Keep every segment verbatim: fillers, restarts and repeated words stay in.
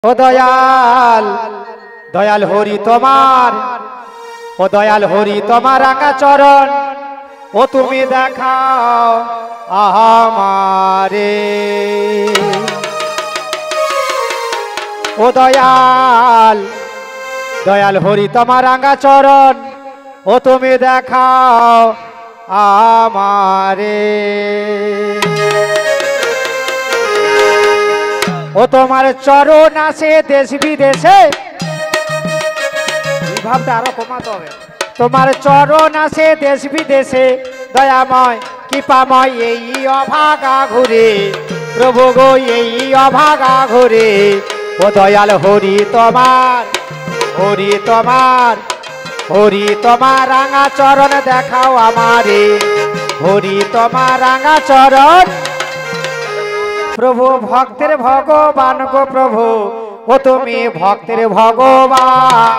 ও দয়াল দয়াল হরি তোমার ও দয়াল হরি তোমার রাঙা চরণ ও তুমি দেখাও আমারে ও দয়াল দয়াল হরি তোমার রাঙা চরণ ও তুমি দেখাও আমারে ও তোমার চরণ আছে দেশ বিদেশে ভাবটা আরো কমাতে হবে তোমার চরণ আছে দেশ বিদেশে দয়াময় কৃপাময় এই অভাগা ঘুরে প্রভু গো এই অভাগা ঘুরে ও দয়াল হরি তোমার হরি তোমার হরি তোমার রাঙা চরণ দেখাও আমারে হরি তোমার রাঙা চরণ প্রভু ভক্তের ভগবান গো প্রভু ও তুমি ভক্তের ভগবান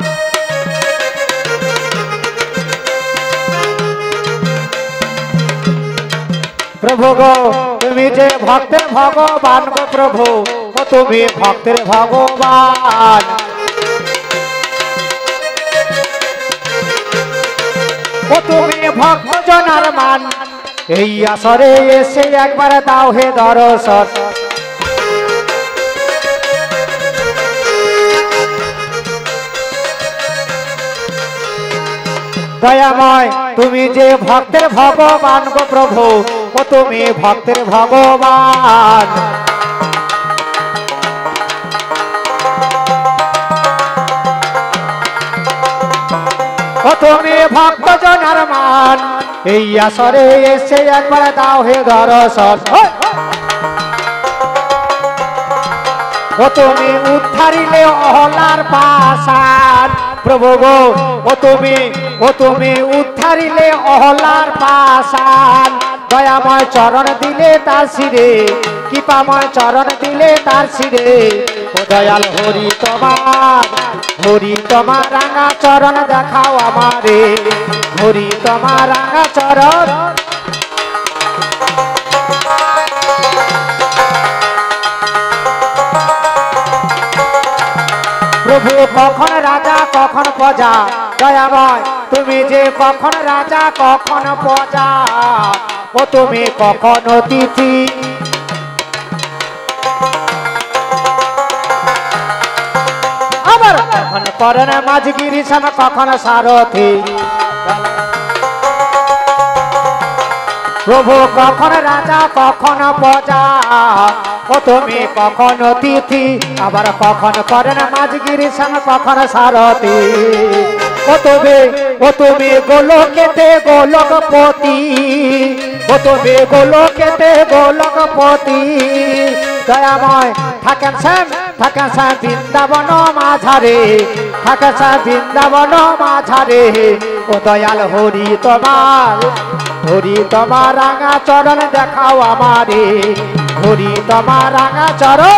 প্রভু গো তুমি যে ভক্তের ভগবান গো প্রভু ও তুমি ভক্তের ভগবান ও তুমি ভক্ত জনার মান এই আসরে এসে একবার দাও হে দর্শন দয়াময় তুমি যে ভক্তের ভগবান গো প্রভু ও তুমি ভক্তের ভগবান ও তুমি ভক্ত জনার মান এই আসরে এসে একবার দাও হে দর্শন ও তুমি উদ্ধারিলে অহলার পাশান প্রভু গো ও তুমি ও তুমি উদ্ধারিলে অহলার পাশান দয়াময় চরণ দিলে তার শিরে কৃপাময় চরণ দিলে তার শিরে ও দয়াল হরি তোমার হরি তোমার রাঙা চরণ দেখাও আমারে হরি তোমার রাঙা চরণ প্রভু কখন রাজা কখন প্রজা দয়াময় তুমি যে কখন রাজা কখন প্রজা ও তুমি কখন অতিথি আবার কখন করেন মাঝগিরি শ্যাম কখন সারথি প্রভু কখন রাজা কখন প্রজা ও তুমি কখন অতিথি আবার কখন করেন মাঝগিরি শ্যাম কখন সারথি ও তুমি ও তুমি গোলকেতে গোলকপতি ও তুমি গোলকেতে গোলকপতি দয়াময় থাকেন শ্যাম থাকেন শ্যাম বৃন্দাবন মাঝারে থাকেন শ্যাম বৃন্দাবন মাঝারে ও দয়াল হরি তোমার হরি তোমার রাঙা চরণ দেখাও আমারে হরি তোমার রাঙা চরণ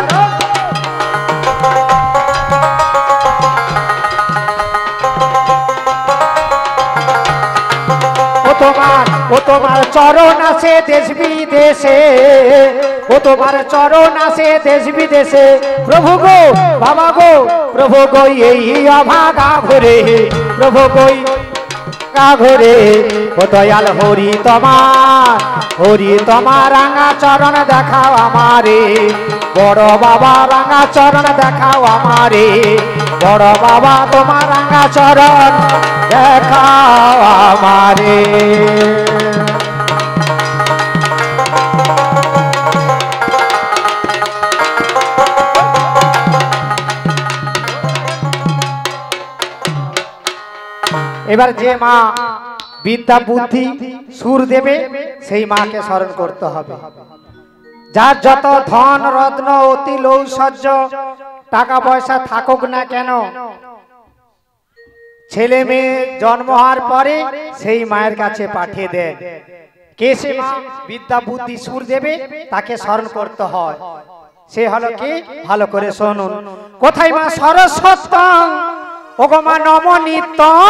ও তোমার ও তোমার চরণ আছে দেশ বিদেশে ও তোমার চরণ আছে দেশ বিদেশে প্রভু গো বাবা গো প্রভু গো এই অভাগা ঘুরে প্রভু গো ঘুরে ও দয়াল হরি তোমার হরি তোমার রাঙা চরণ দেখাও আমারে বড় বাবা রাঙা চরণ দেখাও আমারে বড় বাবা তোমার রাঙা চরণ দেখাও আমারে এবার যে মা বিদ্যা বুদ্ধি সুর দেবে সেই মাকে স্মরণ করতে হবে যার যত ধন রত্ন অতি ঐশ্বর্য টাকা পয়সা থাকুক না কেন ছেলে মেয়ে জন্ম হওয়ার পরে সেই মায়ের কাছে পাঠিয়ে দেন কে সে মা বিদ্যা বুদ্ধি সুর দেবে তাকে স্মরণ করতে হয় সে হলো কি ভালো করে শুনুন কোথায় মা সরস্বতী ওগো মা নমনিত্যং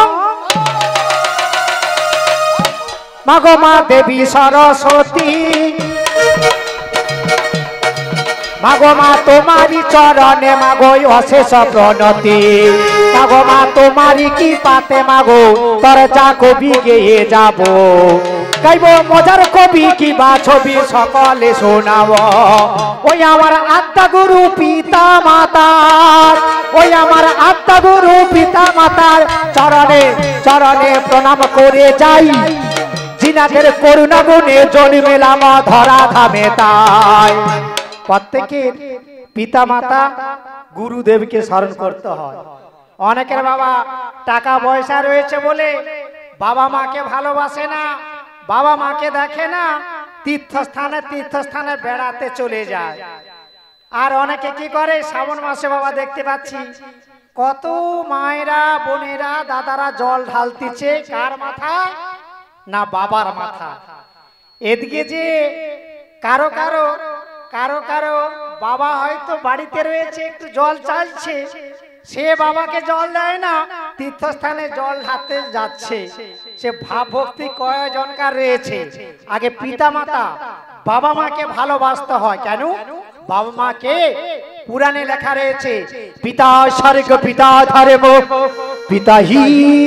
মাগো মা দেবী সরস্বতী মাগো মা তোমারি চরণে মাগো অশেষ প্রণতি মাগো মা তোমারি কি পাতে মাগো তোর যা কবি গেয়ে যাব গাইব মজার কবি কি বা ছবি সকলে শোনাব ওই আমার আত্মা গুরু পিতা মাতার ওই আমার আত্মা গুরু পিতা মাতার চরণে চরণে প্রণাম করে যাই জিনাদের করুণা গুণে জন্মেলাম ধরা ধামে তাই প্রত্যেকের পিতা মাতা গুরুদেবকে স্মরণ করতে হয়। অনেকের বাবা টাকা পয়সা রয়েছে বলে বাবা মাকে ভালোবাসে না, বাবা মাকে দেখে না, তীর্থস্থানে তীর্থস্থানে বেড়াতে চলে যায়। আর অনেকে কি করে শ্রাবণ মাসে বাবা দেখতে পাচ্ছি কত মায়েরা বোনেরা দাদারা জল ঢালতিছে কার মাথা না বাবার মাথা। এদিকে যে কারো কারো কারো কারো বাবা হয়তো বাড়িতে রয়েছে একটু জল চাইছে সে বাবাকে জল দেয় না তীর্থস্থানে জল ঢালতে যাচ্ছে। সে ভাব ভক্তি কয়জনকার রয়েছে। আগে পিতা মাতা বাবা মাকে ভালোবাসতে হয়। কেন? বাবা মাকে পুরাণে লেখা রয়েছে পিতা স্বর্গ পিতা ধর্ম পিতা হি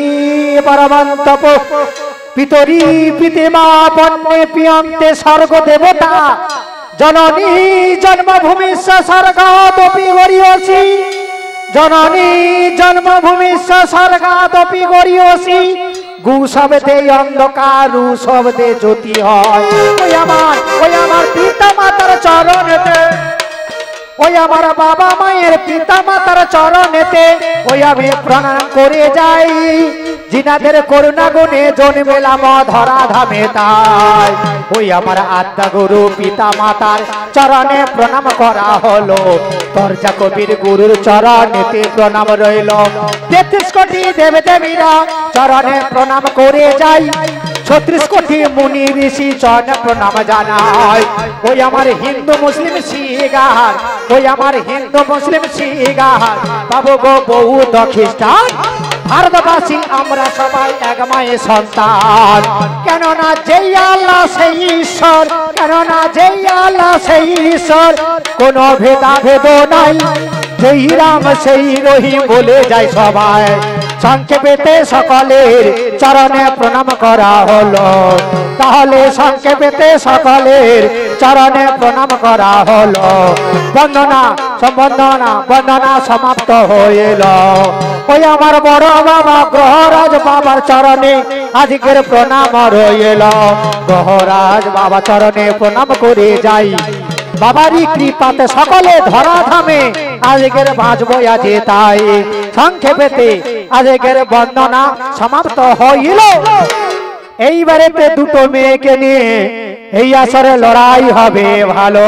পরমন্তপ পিতরি পিতেমা পন্নে পিয়ন্তে স্বর্গ দেবতা জননী জন্মভূমি স্বর্গাদপি গরিয়সি জননী জন্মভূমি স্বর্গাদপি গরিয়সি গু শব্দে অন্ধকার রু শব্দে জ্যোতি হয়। ওই আমার ওই আমার পিতা মাতার চরণেতে ওই আমার বাবা মায়ের পিতা মাতার চরণেতে ওই আমি প্রণাম করে যাই জিনাদের করুণা গুণে জন্মেলাম ধরা ধামে তাই ওই আমার আত্মা গুরু পিতা মাতার চরণে প্রণাম করা হলো দরজা কবির গুরুর চরণেতে প্রণাম রইল তেত্রিশ কোটি দেব দেবীরা চরণে প্রণাম করে যাই ছত্রিশ কোটি মুনি ঋষি চরণে প্রণাম জানাই ওই আমার হিন্দু মুসলিম শিগার ওই আমার হিন্দু মুসলিম শিগার বাবু গো বৌদ্ধ খ্রিস্টান ভারতবাসী আমরা সবাই এক মায়ের সন্তান কেননা যেই আল্লাহ সেই ঈশ্বর কেননা যেই আল্লাহ সেই ঈশ্বর কোনো ভেদাভেদ নাই যেই রাম সেই রহিম বলে যায় সবাই সংক্ষেপেতে সকলের চরণে প্রণাম করা হলো তাহলে সংক্ষেপেতে সকলের চরণে প্রণাম করা হলো বন্দনা সম্বন্ধনা বন্দনা সমাপ্ত হইল ওই আমার বড় বাবা গ্রহরাজ বাবার চরণে আজকের প্রণাম রইল গ্রহরাজ বাবা চরণে প্রণাম করে যাই বাবারই কৃপাতে সকলে ধরা ধামে আজকের বাঁচবো আজে তাই সংক্ষেপেতে আজকের বন্দনা সমাপ্ত হইল। এইবারেতে দুটো মেয়েকে নিয়ে এই আসরে লড়াই হবে ভালো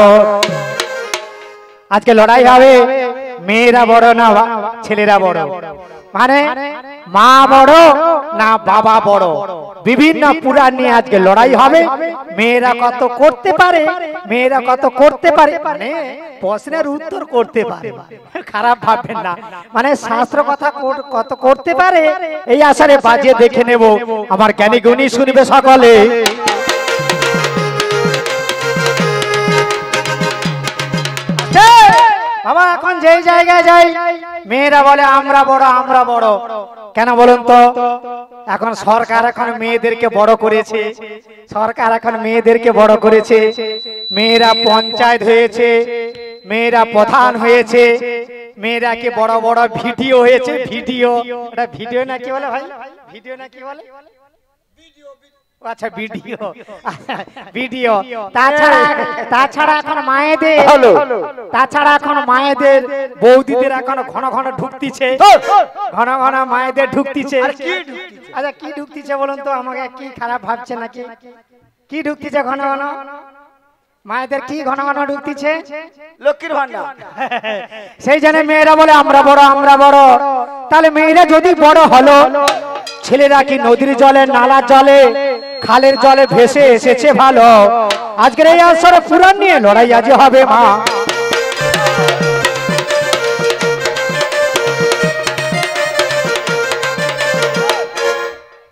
আজকে লড়াই হবে মেয়েরা বড় না ছেলেরা বড় মানে মা বড় না বাবা বড় বিভিন্ন পুরাণ নিয়ে আজকে লড়াই হবে মেয়েরা কত করতে পারে মেয়েরা কত করতে পারে মানে প্রশ্নের উত্তর করতে পারে খারাপ ভাববেন না মানে শাস্ত্র কথা কত করতে পারে এই আশারে বাজিয়ে দেখে নেব আমার জ্ঞানী গুণী শুনবে সকলে বাবা এখন যেই জায়গায় যাই মেয়েরা বলে আমরা বড় আমরা বড় কেন বলুন তো এখন সরকার এখন মেয়েদেরকে বড় করেছে সরকার এখন মেয়েদেরকে বড় করেছে মেয়েরা পঞ্চায়েত হয়েছে মেয়েরা প্রধান হয়েছে মেয়েরা কি বড় বড় ভিডিও হয়েছে ভিডিও এটা ভিডিও না কি বলে ভাই ভিডিও না কি বলে আচ্ছা ভিডিও ভিডিও তাছাড়া তাছাড়া এখন মায়েদের তাছাড়া এখন মায়েদের বৌদিদের এখন ঘন ঘন ঢুকতিছে ঘন ঘন মায়েদের ঢুকতিছে আচ্ছা কি ঢুকতিছে বলুন তো আমাকে কি খারাপ ভাবছে নাকি কি ঢুকতিছে ঘন ঘন মায়েদের কি ঘন ঘন ঢুকতিছে লক্ষ্মীর ভান্ডার সেই জন্য মেয়েরা বলে আমরা বড় আমরা বড় তাহলে মেয়েরা যদি বড় হলো ছেলেরা কি নদীর জলে নালার জলে খালের জলে ভেসে এসেছে ভালো আজকের এই আসরে পুরাণ নিয়ে লড়াই আজ হবে মা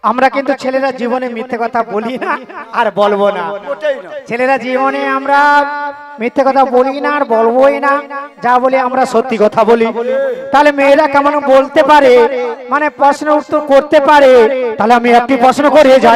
আমরা কিন্তু ছেলেরা জীবনে মিথ্যে কথা বলি না আর বলবো না। ছেলেরা জীবনে আমরা মিথ্যে কথা বলি না আর বলবোই না, যা বলি আমরা সত্যি কথা বলি। তাহলে মেয়েরা কেমন বলতে পারে, মানে প্রশ্ন উত্তর করতে পারে। তাহলে আমি একটি প্রশ্ন করে যাই।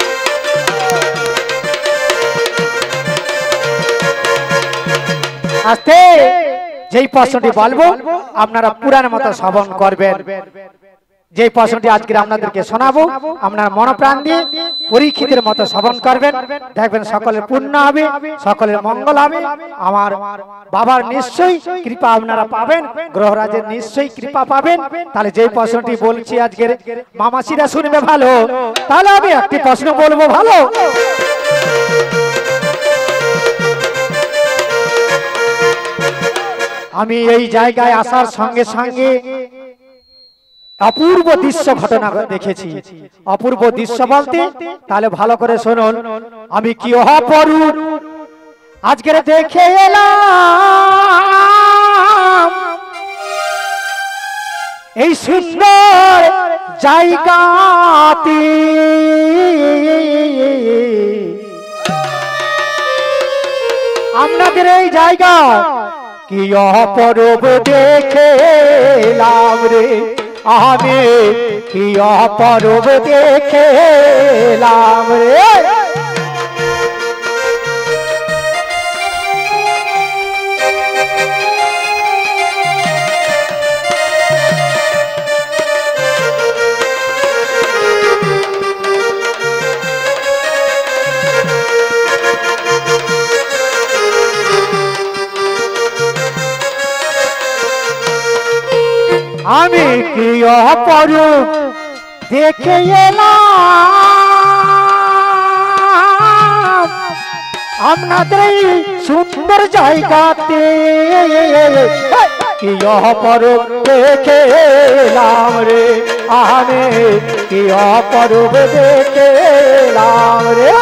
আস্তে যেই প্রশ্নটি বলবো আপনারা পুরাণ মতো শ্রবণ করবেন। যে প্রশ্নটি আজকে আপনাদেরকে শোনাবো আপনার মনপ্রাণ দিয়ে পরীক্ষিতের মতো শ্রবণ করবেন, দেখবেন সকলের পুণ্য হবে, সকলের মঙ্গল হবে। আমার বাবার নিশ্চয়ই কৃপা আপনারা পাবেন, গ্রহরাজের নিশ্চয়ই কৃপা পাবেন। তাহলে যে প্রশ্নটি বলছি আজকের মামাসিরা শুনবে ভালো, তাহলে আমি একটি প্রশ্ন বলবো ভালো। আমি এই জায়গায় আসার সঙ্গে সঙ্গে অপূর্ব দৃশ্য ঘটনা দেখেছি। অপূর্ব দৃশ্য বলতে তাহলে ভালো করে শুনুন। আমি কি অপরূপ আজকের দেখে এলাম এই সুন্দর জায়গাতে। আপনাদের এই জায়গা কি অপরূপ দেখে এলাম রে, আমি কি অপরূপ দেখলাম রে। আমি কি অপরূপ দেখে এলাম আপনাদের সুন্দর জায়গাতে। কি অপরূপ দেখে এলাম রে, আমি কি অপরূপ দেখে এলাম রে।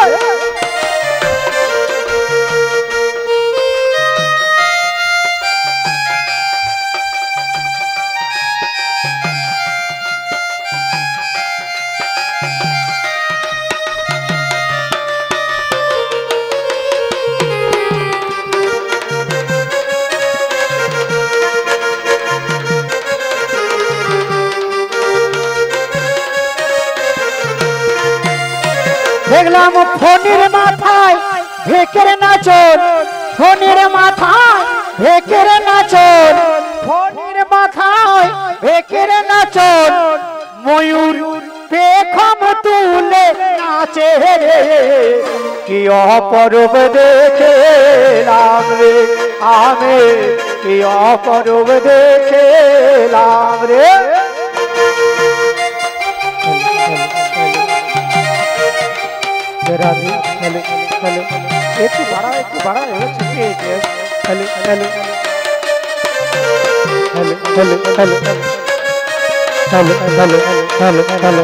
দেখলাম ফোনের মাথায় ভেকের নাচন, ফোনের মাথায় ভেকের নাচন, ফোনের মাথায় ভেকের নাচন। ময়ূর পেখম তুলে নাচে রে, কি অপরূপ দেখলাম রে, আমি কি অপরূপ দেখলাম রে। राधे हेलो हेलो एक तो बड़ा एक तो बड़ा है चुके हैं hello hello hello hello hello hello hello hello hello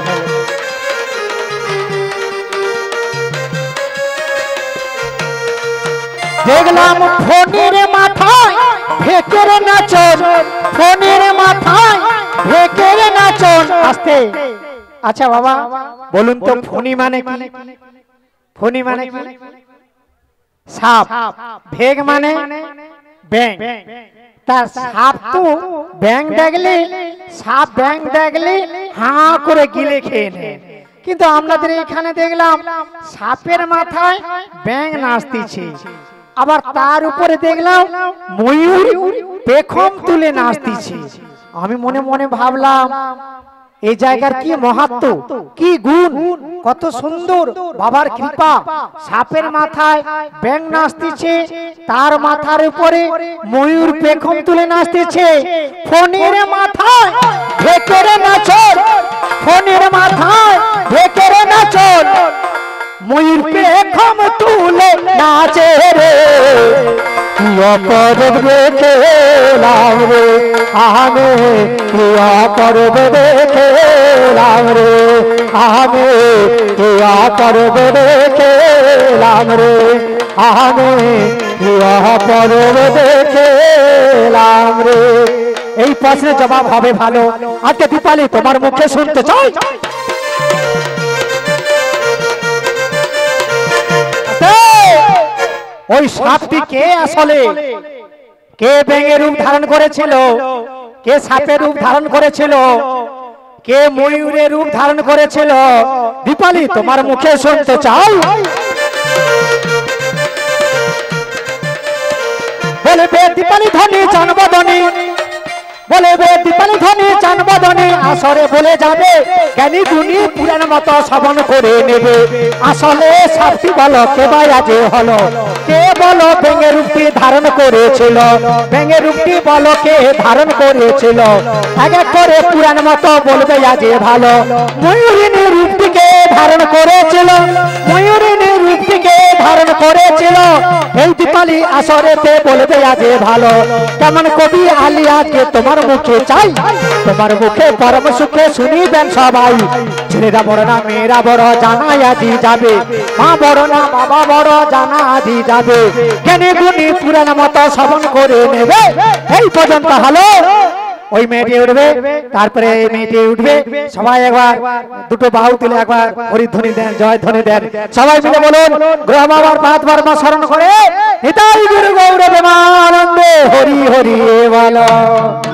দেখলাম ফোনের মাথায় ভেকের নাচন, ফোনের মাথায় ভেকের নাচন। আস্তে আচ্ছা বাবা বলুন তো ফোনি মানে কি? ফোনি মানে কি? সাপ। ভেগ মানে ব্যাং। তার সাপ তো ব্যাং দেখলে, সাপ ব্যাং দেখলে হাঁ করে গিলে খেয়ে নেয়। কিন্তু আপনাদের এখানে দেখলাম সাপের মাথায় ব্যাং নাচতেছে, আবার তার উপরে দেখলাম ময়ূর পেখম তুলে নাচতেছে। আমি মনে মনে ভাবলাম এই জায়গার কি মাহাত্ম্য, কি গুণ, কত সুন্দর বাবার কৃপা। সাপের মাথায় ব্যাং নাচতেছে, তার মাথার উপরে ময়ূর পেখম তুলে নাচতেছে। ফোনের মাথায় ভেকের নাচন, ফোনের মাথায় ভেকের নাচন, ময়ূর পেখম তুলে নাচে রে। কি অপরূপ দেখলাম রে, আমি কি অপরূপ দেখলাম রে, আমি কি অপরূপ দেখলাম রে, আমি কি অপরূপ দেখলাম রে। এই প্রশ্নের জবাব হবে ভালো। আজকে দীপালি তোমার মুখে শুনতে চাই। ওই সাপটি কে আসলে, কে ব্যাঙের রূপ ধারণ করেছিল, কে সাপের রূপ ধারণ করেছিল, কে ময়ূরের রূপ ধারণ করেছিল? দীপালি তোমার মুখে শুনতে চাই। বলবে দীপালি ধনী জানবদনী, বলবে দীপালি ধনী জানবদনী, আসরে বলে যাবে জ্ঞানী গুণী পুরাণ মতো শ্রবণ করে নেবে। আসলে সাপটি বলো কে বা আজে হলো, কে বলো ব্যাঙের রূপটি ধারণ করেছিল, ব্যাঙের রূপটি বলো কে ধারণ করেছিল? এক এক করে পুরাণ মতো বলবে আজে ভালো। ময়ূরিনী রূপটিকে ধারণ করেছিল, ময়ূরিনী রূপটিকে ধারণ করেছিল। এই দীপালি আসরেতে বলবে আজে ভালো। কেমন কবি আলী আজকে তোমার মুখে চাই, তোমার মুখে পরম সুখে শুনিবেন সবাই। ছেলেরা বড় না মেয়েরা বড় জানা আদি যাবে, মা বড় না বাবা বড় জানা আদি যাবে। জ্ঞানী গুণী পুরাণ মতো শ্রবণ করে নেবে। এই পর্যন্ত হলো। ওই মেয়েটি উঠবে, তারপরে এই মেয়েটি উঠবে। সবাই একবার দুটো বাহু তুলে একবার হরিধ্বনি দেন, জয় ধ্বনি দেন। সবাই মিলে বলুন গ্রহ বাবার পাঁচ বর্ম স্মরণ করে নিতাই গুরু গৌর প্রেমানন্দে হরি হরি বলো।